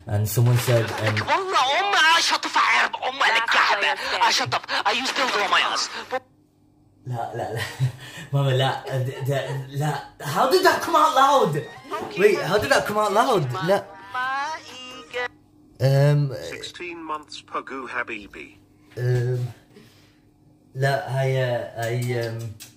And someone said, shut the fire. Shut up. I use dildo on my ass. لا Mama, لا how did that come out loud? Wait, how did that come out loud? لا 16 months Pagu Habibi. لا هي